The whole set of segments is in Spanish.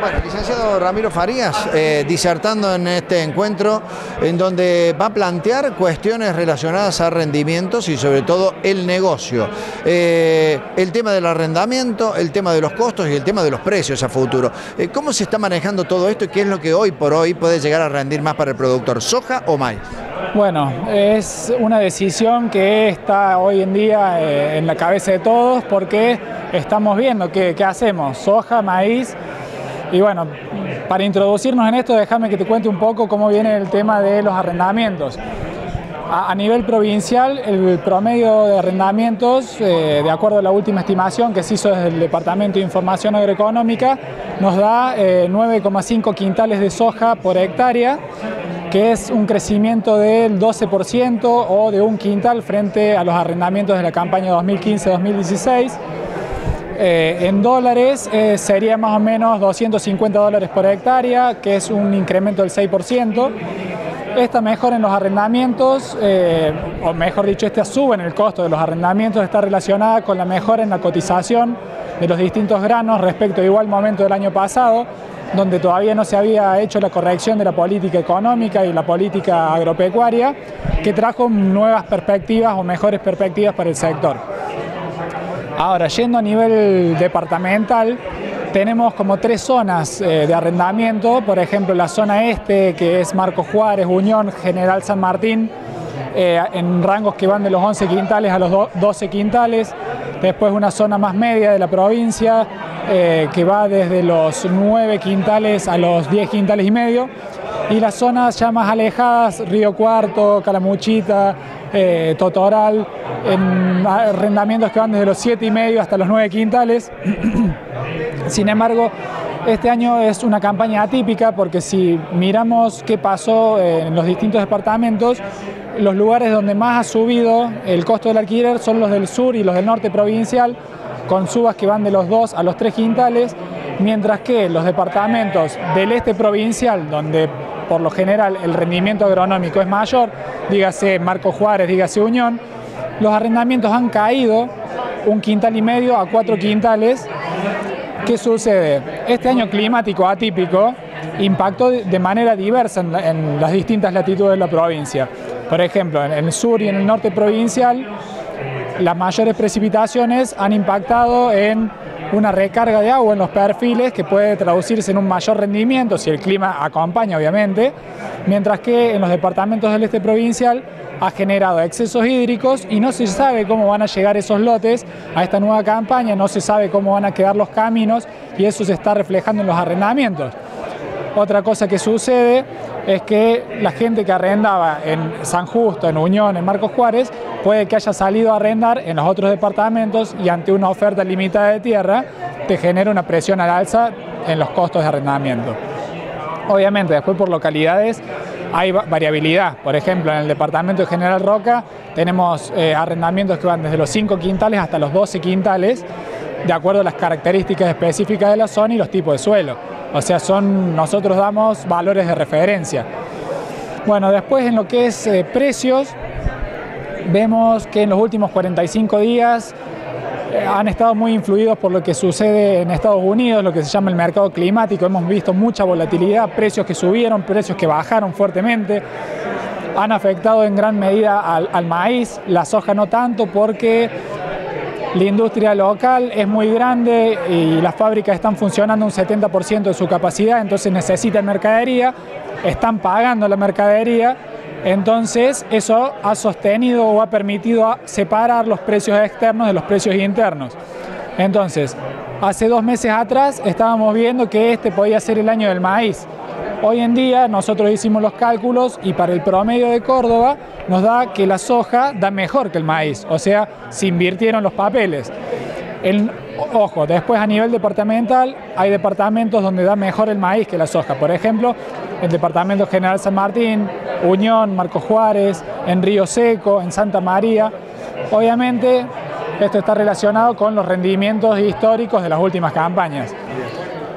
Bueno, licenciado Ramiro Farías, disertando en este encuentro en donde va a plantear cuestiones relacionadas a rendimientos y sobre todo el negocio. El tema del arrendamiento, el tema de los costos y el tema de los precios a futuro. ¿Cómo se está manejando todo esto y qué es lo que hoy por hoy puede llegar a rendir más para el productor, soja o maíz? Bueno, es una decisión que está hoy en día en la cabeza de todos porque estamos viendo qué hacemos, soja, maíz. Y bueno, para introducirnos en esto, déjame que te cuente un poco cómo viene el tema de los arrendamientos. A nivel provincial, el promedio de arrendamientos, de acuerdo a la última estimación que se hizo desde el Departamento de Información Agroeconómica, nos da 9,5 quintales de soja por hectárea, que es un crecimiento del 12% o de un quintal frente a los arrendamientos de la campaña 2015-2016. En dólares sería más o menos $250 por hectárea, que es un incremento del 6%. Esta mejora en los arrendamientos, o mejor dicho, esta suba en el costo de los arrendamientos está relacionada con la mejora en la cotización de los distintos granos respecto a igual momento del año pasado, donde todavía no se había hecho la corrección de la política económica y la política agropecuaria, que trajo nuevas perspectivas o mejores perspectivas para el sector. Ahora, yendo a nivel departamental, tenemos como 3 zonas de arrendamiento. Por ejemplo, la zona este, que es Marcos Juárez, Unión, General San Martín, en rangos que van de los 11 quintales a los 12 quintales. Después una zona más media de la provincia, que va desde los 9 quintales a los 10 quintales y medio. Y las zonas ya más alejadas, Río Cuarto, Calamuchita, Totoral, en arrendamientos que van desde los 7,5 hasta los 9 quintales. Sin embargo, este año es una campaña atípica porque si miramos qué pasó en los distintos departamentos, los lugares donde más ha subido el costo del alquiler son los del sur y los del norte provincial, con subas que van de los 2 a los 3 quintales, mientras que los departamentos del este provincial, donde por lo general el rendimiento agronómico es mayor, dígase Marcos Juárez, dígase Unión, los arrendamientos han caído 1,5 quintales a 4 quintales. ¿Qué sucede? Este año climático atípico impactó de manera diversa en las distintas latitudes de la provincia. Por ejemplo, en el sur y en el norte provincial, las mayores precipitaciones han impactado en una recarga de agua en los perfiles que puede traducirse en un mayor rendimiento si el clima acompaña, obviamente, mientras que en los departamentos del este provincial ha generado excesos hídricos y no se sabe cómo van a llegar esos lotes a esta nueva campaña, no se sabe cómo van a quedar los caminos y eso se está reflejando en los arrendamientos. Otra cosa que sucede es que la gente que arrendaba en San Justo, en Unión, en Marcos Juárez, puede que haya salido a arrendar en los otros departamentos y ante una oferta limitada de tierra te genera una presión al alza en los costos de arrendamiento. Obviamente, después por localidades hay variabilidad. Por ejemplo, en el departamento de General Roca tenemos arrendamientos que van desde los 5 quintales hasta los 12 quintales, de acuerdo a las características específicas de la zona y los tipos de suelo. O sea, nosotros damos valores de referencia. Bueno, después en lo que es precios, vemos que en los últimos 45 días han estado muy influidos por lo que sucede en Estados Unidos, lo que se llama el mercado climático. Hemos visto mucha volatilidad, precios que subieron, precios que bajaron fuertemente. Han afectado en gran medida al maíz, la soja no tanto porque la industria local es muy grande y las fábricas están funcionando un 70% de su capacidad, entonces necesitan mercadería, están pagando la mercadería, entonces eso ha sostenido o ha permitido separar los precios externos de los precios internos. Entonces, hace 2 meses atrás estábamos viendo que este podía ser el año del maíz. Hoy en día nosotros hicimos los cálculos y para el promedio de Córdoba nos da que la soja da mejor que el maíz, o sea, se invirtieron los papeles. Ojo, después a nivel departamental hay departamentos donde da mejor el maíz que la soja. Por ejemplo, el departamento General San Martín, Unión, Marcos Juárez, en Río Seco, en Santa María. Obviamente esto está relacionado con los rendimientos históricos de las últimas campañas.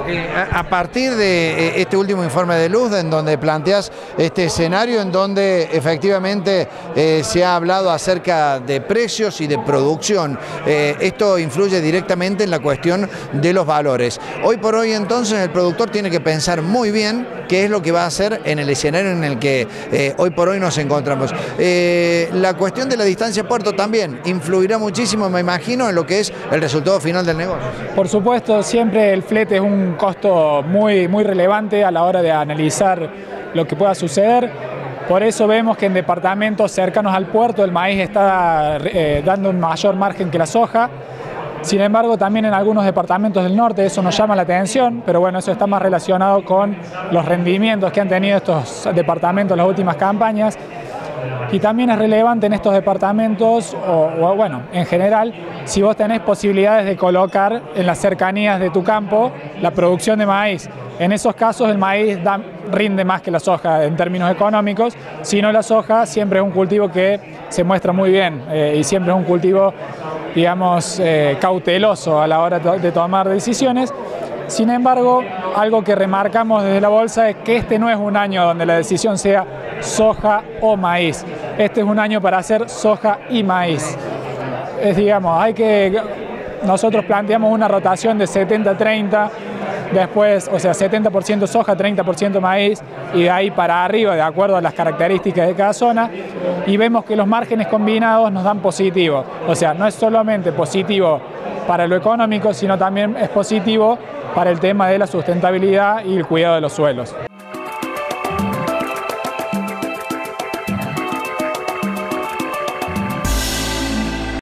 A partir de este último informe de Luz, en donde planteas este escenario, en donde efectivamente se ha hablado acerca de precios y de producción, esto influye directamente en la cuestión de los valores. Hoy por hoy entonces el productor tiene que pensar muy bien qué es lo que va a hacer en el escenario en el que hoy por hoy nos encontramos. La cuestión de la distancia a puerto también influirá muchísimo, me imagino, en lo que es el resultado final del negocio. Por supuesto, siempre el flete es un costo muy relevante a la hora de analizar lo que pueda suceder. Por eso vemos que en departamentos cercanos al puerto el maíz está dando un mayor margen que la soja. Sin embargo, también en algunos departamentos del norte eso nos llama la atención, pero bueno, eso está más relacionado con los rendimientos que han tenido estos departamentos en las últimas campañas. Y también es relevante en estos departamentos, o bueno, en general, si vos tenés posibilidades de colocar en las cercanías de tu campo la producción de maíz. En esos casos el maíz rinde más que la soja en términos económicos, sino la soja siempre es un cultivo que se muestra muy bien y siempre es un cultivo, digamos, cauteloso a la hora de tomar decisiones. Sin embargo, algo que remarcamos desde la bolsa es que este no es un año donde la decisión sea soja o maíz. Este es un año para hacer soja y maíz. Digamos, nosotros planteamos una rotación de 70-30, después, o sea, 70% soja, 30% maíz, y de ahí para arriba, de acuerdo a las características de cada zona, y vemos que los márgenes combinados nos dan positivo. O sea, no es solamente positivo para lo económico, sino también es positivo para el tema de la sustentabilidad y el cuidado de los suelos.